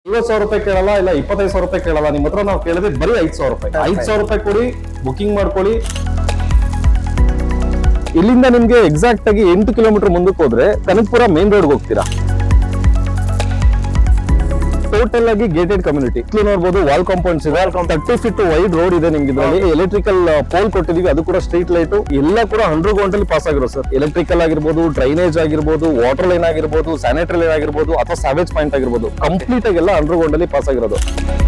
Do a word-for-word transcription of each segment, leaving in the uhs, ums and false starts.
ಐವತ್ತು ಸಾವಿರ ರೂಪಾಯಿ ಕೇಳಲ್ಲ, ಇಲ್ಲ ಇಪ್ಪತ್ತೈದು ಸಾವಿರ ರೂಪಾಯಿ ಕೇಳಲ್ಲ. ನಿಮ್ಮ ಹತ್ರ ನಾವು ಕೇಳಿದ್ರೆ ಬರೀ ಐದು ಸಾವಿರ ರೂಪಾಯಿ ಐದು ಸಾವಿರ ರೂಪಾಯಿ ಕೊಡಿ, ಬುಕಿಂಗ್ ಮಾಡ್ಕೊಳ್ಳಿ. ಇಲ್ಲಿಂದ ನಿಮ್ಗೆ ಎಕ್ಸಾಕ್ಟ್ ಆಗಿ ಎಂಟು ಕಿಲೋಮೀಟರ್ ಮುಂದಕ್ಕೆ ಹೋದ್ರೆ ಕನಕಪುರ ಮೇನ್ ರೋಡ್ ಹೋಗ್ತೀರಾ. ಟೋಟಲ್ ಆಗಿ ಗೇಟೆಡ್ ಕಮ್ಯುನಿಟಿ ನೋಡಬಹುದು. ವಾಲ್ ಕಾಂಪೌಂಡ್ಸ್ ಇದೆ, ತರ್ಟಿ ಫೀಟ್ ವೈಡ್ ರೋಡ್ ಇದೆ. ನಿಮ್ಗೆ ಇದರಲ್ಲಿ ಎಲೆಕ್ಟ್ರಿಕಲ್ ಪೋಲ್ ಕೊಟ್ಟಿದೀವಿ, ಅದು ಕೂಡ ಸ್ಟ್ರೀಟ್ ಲೈಟ್ ಎಲ್ಲ ಕೂಡ ಹಂಡ್ರೆಡ್ ಗೌಂಟ್ ಅಲ್ಲಿ ಪಾಸ್ ಆಗಿರೋ ಸರ್. ಎಲೆಕ್ಟ್ರಿಕಲ್ ಆಗಿರ್ಬೋದು, ಡ್ರೈನೇಜ್ ಆಗಿರ್ಬೋದು, ವಾಟರ್ ಲೈನ್ ಆಗಿರ್ಬೋದು, ಸ್ಯಾನಿಟರಿ ಲೈನ್ ಆಗಿರ್ಬೋದು, ಅಥವಾ ಸಾವೇಜ್ ಪಾಯಿಂಟ್ ಆಗಿರ್ಬೋದು, ಕಂಪ್ಲೀಟ್ ಆಗಿ ಎಲ್ಲ ಹಂಡ್ರೆಡ್ ಗೌಂಟ್ ಅಲ್ಲಿ ಪಾಸ್ ಆಗಿರೋದು.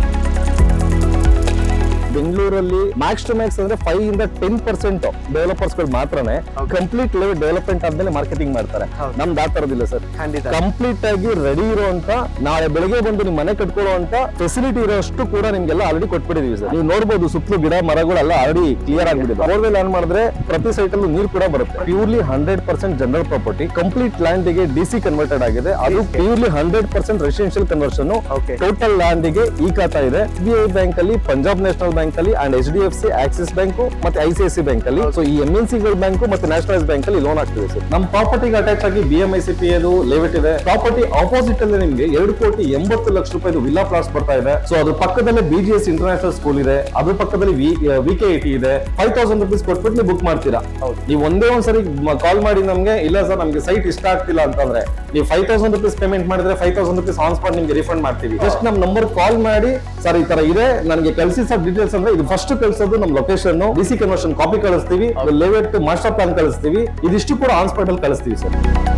ಬೆಂಗಳೂರಲ್ಲಿ ಮ್ಯಾಕ್ಸ್ ಟು ಮ್ಯಾಕ್ಸ್ ಅಂದ್ರೆ ಫೈವ್ ಇಂದ ಟೆನ್ ಪರ್ಸೆಂಟ್ ಡೆವಲಪರ್ಸ್ ಗಳು ಮಾತ್ರನೇ ಕಂಪ್ಲೀಟ್ ಲೆವೆಲ್ ಡೆವಲಪ್ಮೆಂಟ್ ಆದ್ಮೇಲೆ ಮಾರ್ಕೆಟಿಂಗ್ ಮಾಡ್ತಾರೆ. ನಮ್ದು ಆ ತರದಿಲ್ಲ ಸರ್. ಕಂಪ್ಲೀಟ್ ಆಗಿ ರೆಡಿ ಇರುವಂತ, ನಾಳೆ ಬೆಳಗ್ಗೆ ಬಂದು ನಿಮ್ ಮನೆ ಕಟ್ಕೊಳ್ಳುವಂತ ಫೆಸಿಲಿಟಿ ಇರೋಷ್ಟು ಕೂಡ ನಿಮ್ಗೆಲ್ಲ ಆಲ್ರೆಡಿ ಕೊಟ್ಬಿಟ್ಟಿದೀವಿ ಸರ್. ನೀವು ನೋಡಬಹುದು ಸುತ್ತಲೂ ಗಿಡ ಮರಗಳೆಲ್ಲ ಆಲ್ರೆಡಿ ಕ್ಲಿಯರ್ ಆಗ್ಬಿಟ್ಟಿದೆ. ಬೋರ್ವೆಲ್ ಆನ್ ಮಾಡಿದ್ರೆ ಪ್ರತಿ ಸೈಟ್ ಅಲ್ಲೂ ನೀರು ಕೂಡ ಬರುತ್ತೆ. Purely hundred percent general property, complete land ಗೆ ಡಿ ಸಿ ಕನ್ವರ್ಟೆಡ್ ಆಗಿದೆ. ಅದು purely hundred percent residential conversion. Total land ಗೆ ಈ ಖಾತಾ ಇದೆ. ಎಸ್ ಬಿ ಐ ಬ್ಯಾಂಕ್ ಅಲ್ಲಿ, ಪಂಜಾಬ್ ನ್ಯಾಷನಲ್ ಬ್ಯಾಂಕ್ ಅಲ್ಲಿ, and H D F C, Axis bank ಮತ್ತೆ I C I C bank ಅಲ್ಲಿ, ಸೊ ಈ ಎಂ ಎನ್ ಸಿ ಬ್ಯಾಂಕ್ ಮತ್ತೆ ನ್ಯಾಷನಲೈಸ್ ಬ್ಯಾಂಕ್ ಅಲ್ಲಿ ಲೋನ್ ಆಗ್ತಿದೆ ಸರ್. ನಮ್ಮ ಪ್ರಾಪರ್ಟಿಗೆ ಅಟ್ಯಾಚ್ ಆಗಿ B M I C P ಅದು ಲೇಔಟ್ ಇದೆ. ಪ್ರಾಪರ್ಟಿ ಆಪೋಸಿಟ್ ಅಲ್ಲಿ ನಿಮ್ಗೆ ಎರಡು ಕೋಟಿ ಎಂಬತ್ತು ಲಕ್ಷ ರೂಪಾಯಿ ವಿಲ್ಲಾ ಪ್ಲಾಟ್ಸ್ ಬರ್ತಾ ಇದೆ. ಸೊ ಅದ್ರ ಪಕ್ಕದಲ್ಲೇ B G S international school ಇದೆ, ಅದ್ರ ಪಕ್ಕದಲ್ಲಿ ವಿ ಕೆ ಐ ಟಿ ಇದೆ. ಫೈವ್ ತೌಸಂಡ್ ರುಪೀಸ್ ಕೊಟ್ಬಿಟ್ಟು ನೀವು ಬುಕ್ ಮಾಡ್ತೀರಾ. ನೀವು ಒಂದೇ ಒಂದ್ಸರಿ ಕಾಲ್ ಮಾಡಿ ನಮ್ಗೆ, ಇಲ್ಲ ಸರ್ ನಮ್ಗೆ ಸೈಟ್ ಇಷ್ಟ ಆಗ್ತಿಲ್ಲ ಅಂತಂದ್ರೆ, ನೀವು ಫೈವ್ ತೌಸಂಡ್ ರುಪೀಸ್ ಪೇಮೆಂಟ್ ಮಾಡಿದ್ರೆ five thousand rupees on spot ನಿಮ್ಗೆ ರಿಫಂಡ್ ಮಾಡ್ತೀವಿ. ಜಸ್ಟ್ ನಮ್ ನಂಬರ್ ಕಾಲ್ ಮಾಡಿ, ಸರ್ ಈ ತರ ಇದೆ ನನಗೆ ಕಳಿಸಿ ಸರ್ ಡೀಟೇಲ್ಸ್ ಅಂದ್ರೆ, ಇದು ಫಸ್ಟ್ ಕಳಿಸೋದು ನಮ್ location, D C conversion copy ಕಳಿಸ್ತೀವಿ, ಲೇಔಟ್ ಮಾಸ್ಟರ್ ಪ್ಲಾನ್ ಕಳಿಸ್ತೀವಿ, ಇದಿಷ್ಟು ಕೂಡ ಆನ್ ಸ್ಪಾಟ್ ಅಲ್ಲಿ ಕಳಿಸ್ತೀವಿ ಸರ್.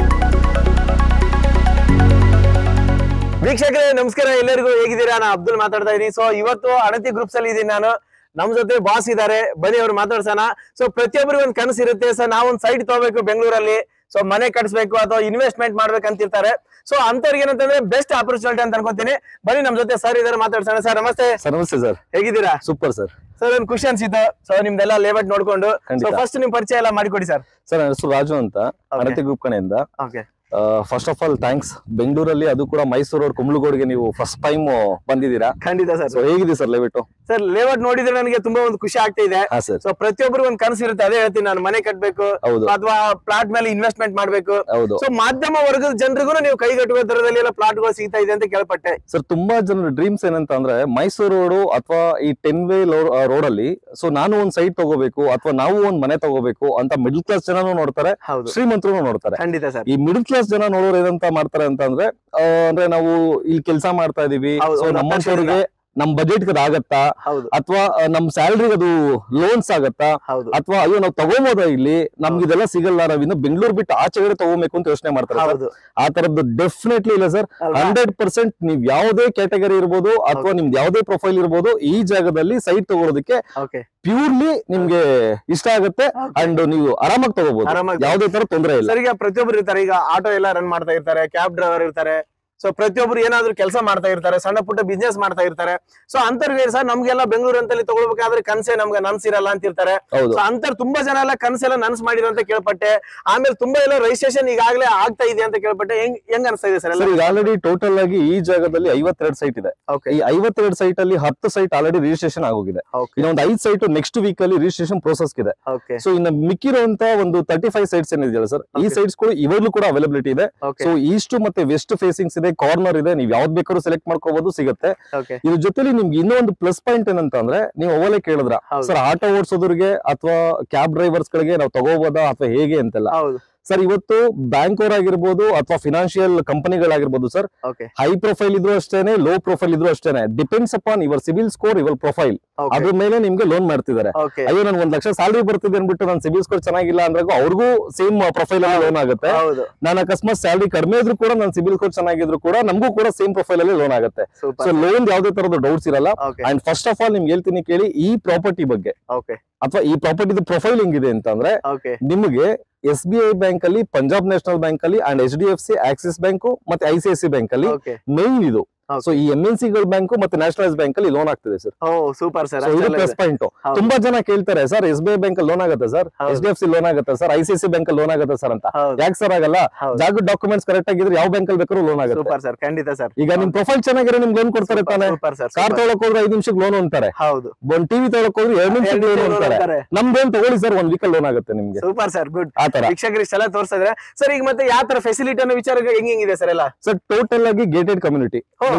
ವೀಕ್ಷಕರೇ ನಮಸ್ಕಾರ, ಎಲ್ಲರಿಗೂ ಹೇಗಿದ್ದೀರಾ? ನಾನು ಅಬ್ದುಲ್ ಮಾತಾಡ್ತಾ ಇದ್ದೀನಿ. ಸೊ ಇವತ್ತು ಅಣತಿ ಗ್ರೂಪ್ಸ್ ಅಲ್ಲಿ ಇದೀನಿ ನಾನು. ನಮ್ ಜೊತೆ ಬಾಸ್ ಇದಾರೆ, ಬನ್ನಿ ಅವ್ರು ಮಾತಾಡ್ಸೋಣ. ಸೊ ಪ್ರತಿಯೊಬ್ಬರಿಗೂ ಒಂದು ಕನಸು ಇರುತ್ತೆ ಸರ್, ನಾವೊಂದು ಸೈಟ್ ತಗೋಬೇಕು ಬೆಂಗಳೂರಲ್ಲಿ, ಸೊ ಮನೆ ಕಟ್ಸ್ಬೇಕು ಅಥವಾ ಇನ್ವೆಸ್ಟ್ಮೆಂಟ್ ಮಾಡ್ಬೇಕಂತಿರ್ತಾರೆ. ಸೊ ಅಂತವ್ರಿಗೆ ಏನಂತಂದ್ರೆ ಬೆಸ್ಟ್ ಆಪರ್ಚುನಿಟಿ ಅಂತ ಅನ್ಕೊಂತೀನಿ. ಬನ್ನಿ ನಮ್ ಜೊತೆ ಸರ್ ಇದಾರೆ, ಮಾತಾಡ್ಸೋಣ. ಸರ್ ನಮಸ್ತೆ. ಸರ್ ನಮಸ್ತೆ ಸರ್, ಹೇಗಿದ್ದೀರಾ? Super sir. ಸರ್ ಒಂದು ಖುಷಿ ಅನ್ಸಿತ್ತು ಸೊ ನಿಮ್ದೆಲ್ಲ ಲೇಔಟ್ ನೋಡ್ಕೊಂಡು. ಸೊ ಫಸ್ಟ್ ನಿಮ್ ಪರಿಚಯ ಎಲ್ಲ ಮಾಡಿಕೊಡಿ ಸರ್. ಸರ್ ನನ್ನ ಹೆಸರು ರಾಜು ಅಂತ, ಅಣತಿ ಗ್ರೂಪ್ ಕಡೆಯಿಂದ. Okay, first of all thanks. ಬೆಂಗಳೂರಲ್ಲಿ, ಅದು ಕೂಡ ಮೈಸೂರು ಅವ್ರ ಕುಂಬ್ಳಗೋಡ್ಗೆ ನೀವು ಫಸ್ಟ್ ಟೈಮ್ ಬಂದಿದ್ದೀರಾ. ಖಂಡಿತ ಸರ್. ಸೊ ಹೇಗಿದೆ ಸರ್ ಲೇಔಟ್? ಸರ್ ಲೇಔಟ್ ನೋಡಿದ್ರೆ ನನಗೆ ತುಂಬಾ ಒಂದು ಖುಷಿ ಆಗ್ತಾ ಇದೆ. ಸೊ ಪ್ರತಿಯೊಬ್ಬರು ಒಂದು ಕನಸು ಇರುತ್ತೆ, ಅದೇ ಹೇಳ್ತೀನಿ ನಾನು, ಮನೆ ಕಟ್ಬೇಕು ಅಥವಾ ಪ್ಲಾಟ್ ಮೇಲೆ ಇನ್ವೆಸ್ಟ್ಮೆಂಟ್ ಮಾಡ್ಬೇಕು. ಸೊ ಮಾಧ್ಯಮ ವರ್ಗದ ಜನರಿಗೂ ನೀವು ಕೈಗೆಟುಕುವ ದರದಲ್ಲಿ ಎಲ್ಲ ಪ್ಲಾಟ್ ಗಳು ಸಿಗ್ತಾ ಇದೆ ಅಂತ ಕೇಳ್ಪಟ್ಟೆ ಸರ್. ತುಂಬಾ ಜನರ ಡ್ರೀಮ್ಸ್ ಏನಂತ ಅಂದ್ರೆ ಮೈಸೂರು ರೋಡ್ ಅಥವಾ ಈ ಟೆನ್ ವೇ ರೋಡ್ ಅಲ್ಲಿ, ಸೊ ನಾನು ಒಂದ್ ಸೈಟ್ ತಗೋಬೇಕು ಅಥವಾ ನಾವು ಒಂದ್ ಮನೆ ತಗೋಬೇಕು ಅಂತ ಮಿಡಲ್ ಕ್ಲಾಸ್ ಜನನು ನೋಡ್ತಾರೆ, ಶ್ರೀಮಂತರು ನೋಡ್ತಾರೆ. ಖಂಡಿತ ಸರ್. ಈ ಮಿಡಲ್ ಕ್ಲಾಸ್ ಜನ ನೋಡೋರು ಏನಂತ ಮಾಡ್ತಾರೆ ಅಂತ ಅಂದ್ರೆ, ಅಂದ್ರೆ ನಾವು ಇಲ್ಲಿ ಕೆಲಸ ಮಾಡ್ತಾ ಇದೀವಿ, ನಮ್ಮಂತವ್ರಿಗೆ ನಮ್ ಬಜೆಟ್ ಅದು ಆಗತ್ತಾ, ಅಥವಾ ನಮ್ ಸ್ಯಾಲ್ರಿಗೆ ಅದು ಲೋನ್ಸ್ ಆಗತ್ತಾ, ಅಥವಾ ಅಯ್ಯೋ ನಾವು ತಗೋಬೋದಾ ಇಲ್ಲಿ, ನಮ್ಗೆ ಇದೆಲ್ಲ ಸಿಗಲ್ಲ, ನಾವ್ ಇನ್ನು ಬೆಂಗಳೂರು ಬಿಟ್ಟು ಆಚೆಗಡೆ ತಗೋಬೇಕು ಅಂತ ಯೋಚನೆ ಮಾಡ್ತಾರೆ. ಆ ತರದ್ದು ಡೆಫಿನೆಟ್ಲಿ ಇಲ್ಲ ಸರ್. ಹಂಡ್ರೆಡ್ ಪರ್ಸೆಂಟ್ ನೀವ್ ಯಾವ್ದೇ ಕ್ಯಾಟಗರಿ ಇರ್ಬೋದು ಅಥವಾ ನಿಮ್ದು ಯಾವ್ದೇ ಪ್ರೊಫೈಲ್ ಇರ್ಬೋದು, ಈ ಜಾಗದಲ್ಲಿ ಸೈಟ್ ತಗೊಳೋದಕ್ಕೆ ಪ್ಯೂರ್ಲಿ ನಿಮ್ಗೆ ಇಷ್ಟ ಆಗುತ್ತೆ ಅಂಡ್ ನೀವು ಆರಾಮಾಗಿ ತಗೋಬಹುದು, ಯಾವ್ದೇ ತರ ತೊಂದರೆ ಇಲ್ಲ. ಸರ್ ಈಗ ಪ್ರತಿಯೊಬ್ರು ಇರ್ತಾರೆ, ಈಗ ಆಟೋ ಎಲ್ಲ ರನ್ ಮಾಡ್ತಾ ಇರ್ತಾರೆ, ಕ್ಯಾಬ್ ಡ್ರೈವರ್ ಇರ್ತಾರೆ, ಸೊ ಪ್ರತಿಯೊಬ್ರು ಏನಾದ್ರು ಕೆಲಸ ಮಾಡ್ತಾ ಇರ್ತಾರೆ, ಸಣ್ಣ ಪುಟ್ಟ ಬಿಸ್ನೆಸ್ ಮಾಡ್ತಾ ಇರ್ತಾರೆ. ಸೊ ಅಂತರ್ಗೆ ಸರ್ ನಮ್ಗೆಲ್ಲ ಬೆಂಗಳೂರು ಅಂತಲ್ಲಿ ತಗೊಳ್ಬೇಕಾದ್ರೆ ಕನ್ಸೆ ನಮ್ಗೆ ನನ್ಸಿರಲ್ಲ ಅಂತಿರ್ತಾರೆ. ಸೊ ಅಂತರ್ ತುಂಬಾ ಜನ ಎಲ್ಲ ಕನ್ಸೆಲ್ಲ ನನ್ಸ್ ಮಾಡಿರೋ ಅಂತ ಕೇಳ್ಪಟ್ಟೆ. ಆಮೇಲೆ ತುಂಬಾ ಎಲ್ಲ ರಿಜಿಸ್ಟ್ರೇಷನ್ ಈಗಾಗಲೇ ಆಗ್ತಾ ಇದೆ ಅಂತ ಕೇಳ್ಪಟ್ಟೆ. ಹೆಂಗ್ ಹೆಂಗ್ ಅನ್ಸ್ತಾ ಇದೆ ಸರ್? ಈಗ ಆಲ್ರೆಡಿ ಟೋಟಲ್ ಆಗಿ ಈ ಜಾಗದಲ್ಲಿ ಐವತ್ತೆರಡು ಸೈಟ್ ಇದೆ. ಈ ಐವತ್ತೆರಡು ಸೈಟ್ ಅಲ್ಲಿ ಹತ್ತು ಸೈಟ್ ಆಲ್ರೆಡಿ ರಿಜಿಸ್ಟ್ರೇಷನ್ ಆಗೋಗಿದೆ. ಇನ್ನೊಂದು ಐದು ಸೈಟ್ ನೆಕ್ಸ್ಟ್ ವೀಕ್ ಅಲ್ಲಿ ರಿಜಿಸ್ಟ್ರೇಷನ್ ಪ್ರೋಸೆಸ್ ಇದೆ. ಸೊ ಇನ್ನು ಮಿಕ್ಕಿರುವಂತ ಒಂದು ತರ್ಟಿ ಫೈವ್ ಸೈಟ್ಸ್ ಏನಿದೆಯಲ್ಲ ಸರ್, ಈ ಸೈಟ್ಸ್ ಕೂಡ ಇವಾಗ್ಲೂ ಕೂಡ ಅವೈಲಬಿಲಿಟಿ ಇದೆ. ಸೊ ಈಸ್ಟ್ ಮತ್ತೆ ವೆಸ್ಟ್ ಫೇಸಿಂಗ್ಸ್ ಇದೆ, ಕಾರ್ನರ್ ಇದೆ, ನೀವು ಯಾವ್ದು ಬೇಕಾದ್ರೂ ಸೆಲೆಕ್ಟ್ ಮಾಡ್ಕೋಬಹುದು, ಸಿಗುತ್ತೆ. ಇದ್ರ ಜೊತೆಲಿ ನಿಮ್ಗೆ ಇನ್ನೊಂದು ಪ್ಲಸ್ ಪಾಯಿಂಟ್ ಏನಂತ ಅಂದ್ರೆ, ನೀವು ಅವಲೇ ಕೇಳಿದ್ರ ಸರ್ ಆಟೋ ಓಡಿಸೋದ್ರಿಗೆ ಅಥವಾ ಕ್ಯಾಬ್ ಡ್ರೈವರ್ಸ್ ಗಳಿಗೆ ನಾವು ತಗೋಬೋದಾ ಅಥವಾ ಹೇಗೆ ಅಂತೆಲ್ಲ. ಸರ್ ಇವತ್ತು ಬ್ಯಾಂಕ್ ಅವರಾಗಿರ್ಬೋದು ಅಥವಾ ಫಿನಾನ್ಷಿಯಲ್ ಕಂಪನಿಗಳಾಗಿರ್ಬೋದು ಸರ್, ಹೈ ಪ್ರೊಫೈಲ್ ಇದ್ರು ಅಷ್ಟೇನೆ, ಲೋ ಪ್ರೊಫೈಲ್ ಇದ್ರು ಅಷ್ಟೇನೆ, depends upon your CIBIL score, your profile, ಅದ್ರ ಮೇಲೆ ನಿಮ್ಗೆ ಲೋನ್ ಮಾಡ್ತಿದ್ದಾರೆ. ಅಯ್ಯೋ ನನ್ ಒಂದ್ ಲಕ್ಷ ಸ್ಯಾಲರಿ ಬರ್ತಿದೆ ಅನ್ಬಿಟ್ಟು ನನ್ನ ಸಿಬಿಲ್ ಸ್ಕೋರ್ ಚೆನ್ನಾಗಿಲ್ಲ ಅಂದ್ರಾಗ ಅವ್ರಿಗೂ ಸೇಮ್ ಪ್ರೊಫೈಲ್ ಅಲ್ಲಿ ಲೋನ್ ಆಗುತ್ತೆ. ನಾನು ಅಕಸ್ಮಾತ್ ಸ್ಯಾಲರಿ ಕಡಿಮೆ ಇದ್ರು ಕೂಡ ನನ್ನ ಸಿಬಿಲ್ ಸ್ಕೋರ್ ಚೆನ್ನಾಗಿದ್ರು ಕೂಡ ನಮಗೂ ಕೂಡ ಸೇಮ್ ಪ್ರೊಫೈಲ್ ಅಲ್ಲಿ ಲೋನ್ ಆಗುತ್ತೆ. ಸೊ ಲೋನ್ ಯಾವ್ದೇ ತರದ ಡೌಟ್ಸ್ ಇರಲ್ಲ. ಅಂಡ್ ಫಸ್ಟ್ ಆಫ್ ಆಲ್ ನಿಮ್ಗೆ ಹೇಳ್ತೀನಿ ಕೇಳಿ, ಈ ಪ್ರಾಪರ್ಟಿ ಬಗ್ಗೆ ಅಥವಾ ಈ ಪ್ರಾಪರ್ಟಿ ಪ್ರೊಫೈಲ್ ಹೆಂಗಿದೆ ಅಂತ ಅಂದ್ರೆ, ನಿಮಗೆ ಎಸ್ ಬಿ ಐ ಬ್ಯಾಂಕ್ ಅಲ್ಲಿ, ಪಂಜಾಬ್ ನ್ಯಾಷನಲ್ ಬ್ಯಾಂಕ್ ಅಲ್ಲಿ, and H D F C, Axis bank ಮತ್ತೆ I C I C bank ಅಲ್ಲಿ ಮೇನ್ ಇದು. ಸೊ ಈ ಎಂ ಎನ್ ಸಿ ಬ್ಯಾಂಕ್ ಮತ್ತೆ ನ್ಯಾಷನಲೈಸ್ ಬ್ಯಾಂಕ್ ಅಲ್ಲಿ ಲೋನ್ ಆಗ್ತಿದೆ ಸರ್. Super sir. ಇದು ಪ್ಲಸ್ ಪಾಯಿಂಟ್. ತುಂಬಾ ಜನ ಕೇಳ್ತಾರೆ sir, S B I bank loan ಆಗುತ್ತೆ sir, H D F C loan ಆಗುತ್ತೆ sir, I C I C bank loan ಆಗುತ್ತೆ ಸರ್ ಅಂತ. ಯಾಕೆ ಸರ್ ಆಗಲ್ಲ? ಜಾಗದ ಡಾಕ್ಯುಮೆಂಟ್ಸ್ ಕರೆಕ್ಟ್ ಆಗಿದ್ರೆ ಯಾವ ಬ್ಯಾಂಕ್ ಅಲ್ಲಿ ಬೇಕಾದ್ರೂ ಲೋನ್ ಆಗುತ್ತೆ. ಸೂಪರ್ ಸರ್, ಖಂಡಿತ ಸರ್. ಈಗ ನಿಮ್ ಪ್ರೊಫೈಲ್ ಚೆನ್ನಾಗಿರೋ ನಿಮ್ಗೆ ಲೋನ್ ಕೊಡ್ತಾರೆ ತಾನೆ. ಕಾರ್ ತೊಗೊಳಕ್ ಹೋದ್ರೆ ಐದು ನಿಮಿಷಕ್ಕೆ ಲೋನ್ ಅಂತಾರೆ, ಒಂದ್ ಟಿವಿ ತೊಗೊಳಕ್ ಹೋದ್ರೆ ಎರಡು ನಿಮಿಷಕ್ಕೆ ಲೋನ್ ಅಂತಾರೆ. ನಮ್ದೇನ್ ತಗೊಳ್ಳಿ ಸರ್, ಒಂದ್ ವೀಕಲ್ ಲೋನ್ ಆಗುತ್ತೆ ನಿಮ್ಗೆ. Super sir, good. ಆತರ ವೀಕ್ಷಕರಿಗೆ ಎಲ್ಲ ತೋರಿಸಿದ್ರೆ ಸರ್. ಈಗ ಮತ್ತೆ ಯಾವ ತರ ಫೆಸಿಲಿಟಿ ಅನ್ನೋ ವಿಚಾರ ಹೆಂಗಿದೆ ಸರ್ ಎಲ್ಲ? ಸರ್ ಟೋಟಲ್ ಆಗಿ ಗೇಟೆಡ್ ಕಮ್ಯುನಿಟಿ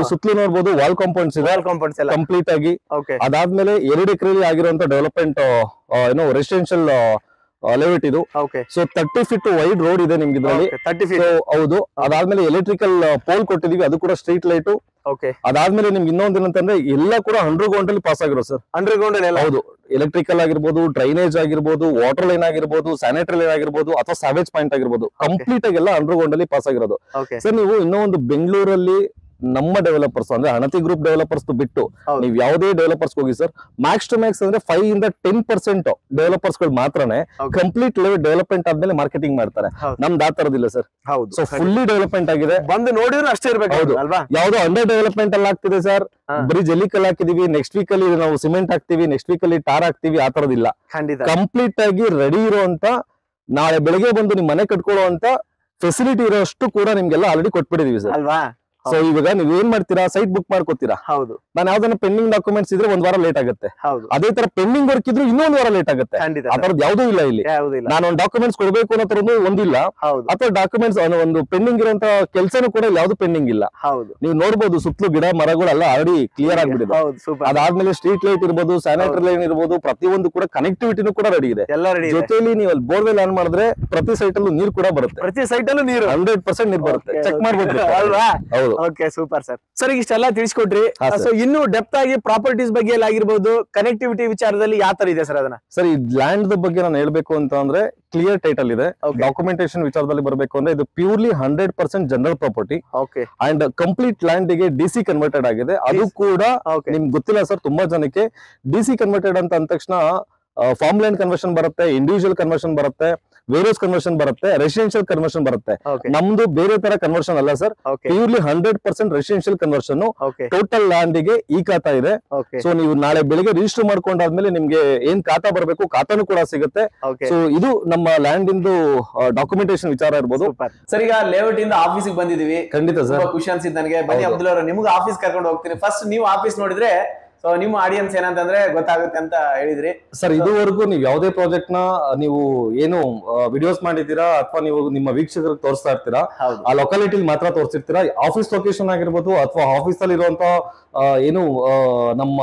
ನೀವು ಸುತ್ತಲೂ ನೋಡ್ಬೋದು ವಾಲ್ ಕಾಂಪೌಂಡ್ಸ್ ಇದೆ, ವಾಲ್ ಕಾಂಪೌಂಡ್ಸ್ ಎಲ್ಲ ಕಂಪ್ಲೀಟ್ ಆಗಿ. ಓಕೆ. ಅದಾದ್ಮೇಲೆ ಎರಡು ಎಕರೆಲಿ ಆಗಿರುವಂತ ಡೆವಲಪ್ಮೆಂಟ್ ಏನೋ ರೆಸಿಡೆನ್ಶಿಯಲ್ ಲೆವೆಟ್ ಇದು. Okay. So thirty feet wide road ಇದೆ ನಿಮ್ಗೆ ಇದರಲ್ಲಿ. Thirty feet. ಹೌದು. ಅದಾದ್ಮೇಲೆ ಎಲೆಕ್ಟ್ರಿಕಲ್ ಪೋಲ್ ಕೊಟ್ಟಿದೀವಿ, ಅದು ಕೂಡ ಸ್ಟ್ರೀಟ್ ಲೈಟ್. ಓಕೆ. ಅದಾದ್ಮೇಲೆ ನಿಮ್ಗೆ ಇನ್ನೊಂದ್ ಏನಂತಂದ್ರೆ ಎಲ್ಲ ಕೂಡ ಅಂಡರ್ ಗ್ರೌಂಡ್ ಅಲ್ಲಿ ಪಾಸ್ ಆಗಿರೋ ಸರ್. ಅಂಡರ್ ಗ್ರೌಂಡ್ ಅಲ್ಲಿ ಹೌದು. ಎಲೆಕ್ಟ್ರಿಕಲ್ ಆಗಿರ್ಬೋದು, ಡ್ರೈನೇಜ್ ಆಗಿರ್ಬೋದು, ವಾಟರ್ ಲೈನ್ ಆಗಿರ್ಬೋದು, ಸ್ಯಾನಿಟರಿ ಲೈನ್ ಆಗಿರ್ಬೋದು, ಅಥವಾ ಸ್ಯಾವೇಜ್ ಪಾಯಿಂಟ್ ಆಗಿರ್ಬೋದು, ಕಂಪ್ಲೀಟ್ ಆಗಿ ಎಲ್ಲ ಅಂಡರ್ ಗ್ರೌಂಡ್ ಅಲ್ಲಿ ಪಾಸ್ ಆಗಿರೋದು ಸರ್. ನೀವು ಇನ್ನೂ ಒಂದು ಬೆಂಗಳೂರಲ್ಲಿ ನಮ್ಮ ಡೆವಲಪರ್ಸ್ ಅಂದ್ರೆ ಅಣತಿ ಗ್ರೂಪ್ ಡೆವಲಪರ್ಸ್ ಬಿಟ್ಟು ನೀವು ಯಾವುದೇ ಡೆವಲಪರ್ಸ್ ಹೋಗಿ ಸರ್, ಮ್ಯಾಕ್ಸ್ ಟು ಮ್ಯಾಕ್ಸ್ ಅಂದ್ರೆ ಫೈವ್ ಇಂದ ಟೆನ್ ಪರ್ಸೆಂಟ್ ಡೆವಲಪರ್ಸ್ ಗಳು ಮಾತ್ರನೇ ಕಂಪ್ಲೀಟ್ ಲೆವೆಲ್ ಡೆವಲಪ್ಮೆಂಟ್ ಆದ್ಮೇಲೆ ಮಾರ್ಕೆಟಿಂಗ್ ಮಾಡ್ತಾರೆ. ನಮ್ದು ಆ ತರದಿಲ್ಲ ಸರ್. ಹೌದು. ಸೊ ಫುಲ್ಲಿ ಡೆವಲಪ್ಮೆಂಟ್ ಆಗಿದೆ. ಬಂದು ನೋಡಿದ್ರೆ ಅಷ್ಟೇ ಇರ್ಬೇಕು. ಹೌದು ಅಲ್ವಾ? ಯಾವ್ದೋ ಅಂಡರ್ ಡೆವಲಪ್ಮೆಂಟ್ ಅಲ್ಲಿ ಆಗ್ತಿದೆ ಸರ್. ಬರೀ ಜಲ್ಲಿಕಲ್ ಹಾಕಿದೀವಿ, ನೆಕ್ಸ್ಟ್ ವೀಕ್ ಅಲ್ಲಿ ನಾವು ಸಿಮೆಂಟ್ ಹಾಕ್ತಿವಿ, ನೆಕ್ಸ್ಟ್ ವೀಕ್ ಅಲ್ಲಿ ಟಾರ್ ಹಾಕ್ತಿವಿ, ಆ ತರದಿಲ್ಲ. ಕಂಪ್ಲೀಟ್ ಆಗಿ ರೆಡಿ ಇರುವಂತ, ನಾಳೆ ಬೆಳಗ್ಗೆ ಬಂದು ನಿಮ್ ಮನೆ ಕಟ್ಕೊಳ್ಳುವಂತ ಫೆಸಿಲಿಟಿ ಇರೋಷ್ಟು ಕೂಡ ನಿಮ್ಗೆಲ್ಲ ಆಲ್ರೆಡಿ ಕೊಟ್ಬಿಟ್ಟಿದೀವಿ ಸರ್. ಅಲ್ವಾ? ಸೊ ಇವಾಗ ನೀವ್ ಏನ್ ಮಾಡ್ತೀರಾ, ಸೈಟ್ ಬುಕ್ ಮಾಡ್ಕೋತೀರಾ. ಹೌದು. ನಾನು ಯಾವ್ದನ್ನ ಪೆಂಡಿಂಗ್ ಡಾಕ್ಯುಮೆಂಟ್ಸ್ ಇದ್ರೆ ಒಂದ್ ವಾರ ಲೇಟ್ ಆಗುತ್ತೆ. ಹೌದು. ಅದೇ ತರ ಪೆಂಡಿಂಗ್ ವರ್ಕ್ ಇದ್ರು ಇನ್ನೊಂದ್ ವಾರ ಲೇಟ್ ಆಗುತ್ತೆ. ಆ ತರದ್ ಯಾವ್ದೂ ಇಲ್ಲ ಇಲ್ಲಿ. ನಾನು ಒಂದು ಡಾಕ್ಯುಮೆಂಟ್ಸ್ ಕೊಡ್ಬೇಕು ಅನ್ನೋ ತರದ್ದು ಒಂದಿಲ್ಲ, ಅಥವಾ ಡಾಕ್ಯುಮೆಂಟ್ಸ್ ಒಂದು ಪೆಂಡಿಂಗ್ ಇರುವಂತ ಕೆಲಸನೂ ಕೂಡ ಯಾವ್ದು ಪೆಂಡಿಂಗ್ ಇಲ್ಲ. ನೀವು ನೋಡ್ಬೋದು ಸುತ್ತಲೂ ಗಿಡ ಮರಗಳೆಲ್ಲ ಆಲ್ರೆಡಿ ಕ್ಲಿಯರ್ ಆಗ್ಬಿಟ್ಟಿದೆ. ಅದಾದ್ಮೇಲೆ ಸ್ಟ್ರೀಟ್ ಲೈಟ್ ಇರ್ಬೋದು, ಸ್ಯಾನಿಟರಿ ಲೈನ್ ಇರ್ಬೋದು, ಪ್ರತಿಯೊಂದು ಕೂಡ ಕನೆಕ್ಟಿವಿಟಿನೂ ಕೂಡ ರೆಡಿ ಇದೆ. ಜೊತೆಲಿ ನೀವು ಅಲ್ಲಿ ಬೋರ್ವೆಲ್ ಆನ್ ಮಾಡಿದ್ರೆ ಪ್ರತಿ ಸೈಟ್ ಅಲ್ಲೂ ನೀರು ಕೂಡ ಬರುತ್ತೆ. ಪ್ರತಿ ಸೈಟ್ ಅಲ್ಲೂ ನೀರು ಹಂಡ್ರೆಡ್ ಪರ್ಸೆಂಟ್ ನೀರು ಬರುತ್ತೆ. ಚೆಕ್ ಮಾಡ್ಬೋದು ಅಲ್ವಾ? ಹೌದು. Okay, super sir. ಸರ್ ಇಷ್ಟೆಲ್ಲ ತಿಳಿಸ್ಕೊಟ್ರಿ. ಸೊ ಇನ್ನು ಡೆಪ್ತ್ ಆಗಿ ಪ್ರಾಪರ್ಟೀಸ್ ಬಗ್ಗೆ ಎಲ್ಲ ಆಗಿರ್ಬೋದು, ಕನೆಕ್ಟಿವಿಟಿ ವಿಚಾರದಲ್ಲಿ ಯಾವ ತರ ಇದೆ ಸರ್ ಅದನ್ನ? ಸರ್ ಈ ಲ್ಯಾಂಡ್ ಬಗ್ಗೆ ನಾನು ಹೇಳ್ಬೇಕು ಅಂತ ಅಂದ್ರೆ ಕ್ಲಿಯರ್ ಟೈಟಲ್ ಇದೆ. ಡಾಕ್ಯುಮೆಂಟೇಶನ್ ವಿಚಾರದಲ್ಲಿ ಬರಬೇಕು ಅಂದ್ರೆ ಇದು purely hundred percent general property. Okay. And complete land ಗೆ ಡಿ ಸಿ ಕನ್ವರ್ಟೆಡ್ ಆಗಿದೆ. ಅದು ಕೂಡ ನಿಮ್ಗೆ ಗೊತ್ತಿಲ್ಲ ಸರ್, ತುಂಬಾ ಜನಕ್ಕೆ ಡಿ ಸಿ ಕನ್ವರ್ಟೆಡ್ ಅಂತ ಅಂದ ತಕ್ಷಣ ಫಾರ್ಮ್ ಲ್ಯಾಂಡ್ ಕನ್ವರ್ಷನ್ ಬರುತ್ತೆ, ಇಂಡಿವಿಜುವಲ್ ಕನ್ವರ್ಷನ್ ಬರುತ್ತೆ, ವೇರೋಸ್ ಕನ್ವರ್ಷನ್ ಬರುತ್ತೆ, ರೆಸಿಡೆನ್ಶಿಯಲ್ ಕನ್ವರ್ಷನ್ ಬರುತ್ತೆ. ನಮ್ದು ಬೇರೆ ತರ ಕನ್ವರ್ಷನ್ ಅಲ್ಲ sir, purely hundred percent residential conversion. Total land ಗೆ ಈ ಖಾತಾ ಇದೆ. ಸೊ ನೀವು ನಾಳೆ ಬೆಳಿಗ್ಗೆ ರಿಜಿಸ್ಟರ್ ಮಾಡ್ಕೊಂಡಾದ್ಮೇಲೆ ನಿಮ್ಗೆ ಏನ್ ಖಾತಾ ಬರಬೇಕು, ಖಾತಾನು ಕೂಡ ಸಿಗುತ್ತೆ. ಸೊ ಇದು ನಮ್ಮ ಲ್ಯಾಂಡ್ ಇಂದು ಡಾಕ್ಯುಮೆಂಟೇಶನ್ ವಿಚಾರ ಇರ್ಬೋದು. ಸರ್ ಈಗ ಲೇಔಟ್ ಇಂದ ಆಫೀಸಿಗೆ ಬಂದಿದೀವಿ. ಖಂಡಿತ ಸರ್, ಖುಷಿ ಅನ್ಸಿದ್ ನನಗೆ. ಬನ್ನಿ ಅಬ್ದುಲ್ ಅವರು, ನಿಮ್ಗೆ ಆಫೀಸ್ ಕರ್ಕೊಂಡು ಹೋಗ್ತೀನಿ. ಫಸ್ಟ್ ನೀವು ಆಫೀಸ್ ನೋಡಿದ್ರೆ ಸೊ ನಿಮ್ಮ ಆಡಿಯನ್ಸ್ ಏನಂತಂದ್ರೆ ಗೊತ್ತಾಗುತ್ತೆ ಅಂತ ಹೇಳಿದ್ರಿ ಸರ್. ಇದುವರೆಗೂ ನೀವು ಯಾವುದೇ ಪ್ರಾಜೆಕ್ಟ್ ನ ನೀವು ಏನು ವಿಡಿಯೋಸ್ ಮಾಡಿದ್ದೀರಾ ಅಥವಾ ನೀವು ನಿಮ್ಮ ವೀಕ್ಷಕರಿಗೆ ತೋರಿಸ್ತಾ ಇರ್ತೀರಾ, ಆ ಲೊಕಾಲಿಟಿ ಮಾತ್ರ ತೋರಿಸಿರ್ತೀರಾ. ಆಫೀಸ್ ಲೊಕೇಶನ್ ಆಗಿರ್ಬೋದು ಅಥವಾ ಆಫೀಸ್ ಅಲ್ಲಿ ಇರುವಂತ ಏನು ನಮ್ಮ